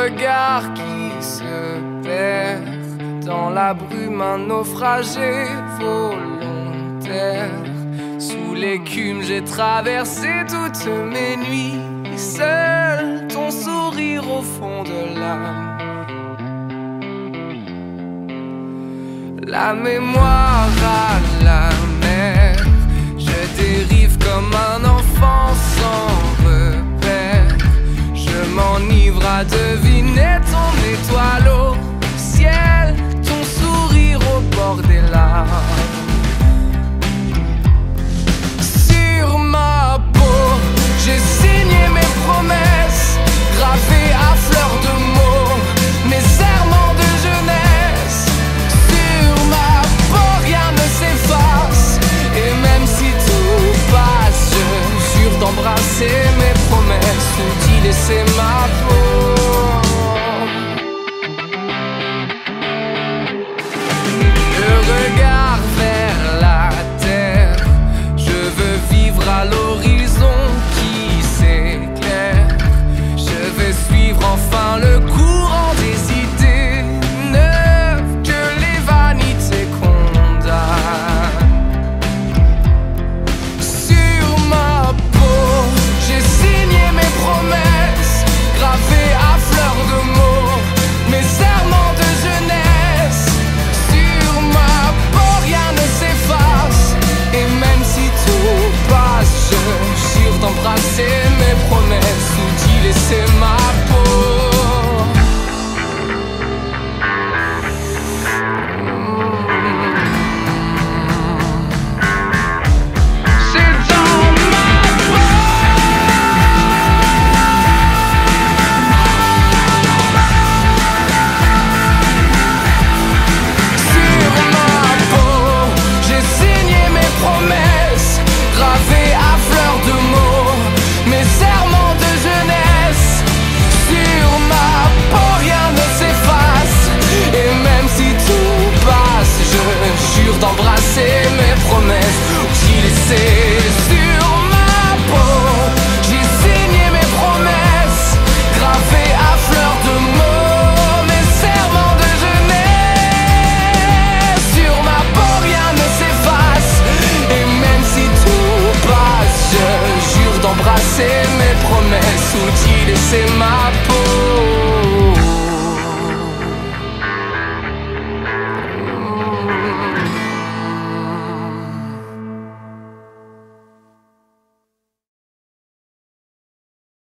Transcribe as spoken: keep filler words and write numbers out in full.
regard qui se perd dans la brume, un naufragé volontaire. Sous l'écume, j'ai traversé toutes mes nuits, seul ton sourire au fond de l'âme. La mémoire à la mer, je dérive comme un enfant sans repère. Je m'enivre à deviner ton étoile au ciel, ton sourire au bord des larmes. Sur ma peau, j'ai signé mes promesses, gravées à fleur de mots, mes serments de jeunesse. Sur ma peau, rien ne s'efface, et même si tout passe, je jure d'embrasser mes promesses ou d'y laisser ma peau. Le regard vers la terre, je veux vivre à l'horizon qui s'éclaire. Je veux suivre enfin le courant des idées neuves que les vanités condamnent. Sur ma peau, j'ai signé mes promesses, gravées à fleur de mots, mes serments de jeunesse. Sur ma peau, rien ne s'efface, et même si tout passe, je jure d'embrasser mes promesses ou d'y laisser ma peau. C'est dans ma peau. Sur ma peau, j'ai signé mes promesses, gravées à fleur de mots, mes serments de jeunesse. Sur ma peau, rien ne s'efface, et même si tout passe, je jure d'embrasser mes promesses ou d'y laisser. Sur ma peau, j'ai signé mes promesses, gravées à fleur de mots, mes serments de jeunesse. Sur ma peau, rien ne s'efface, et même si tout passe, je jure d'embrasser mes promesses ou d'y laisser ma peau.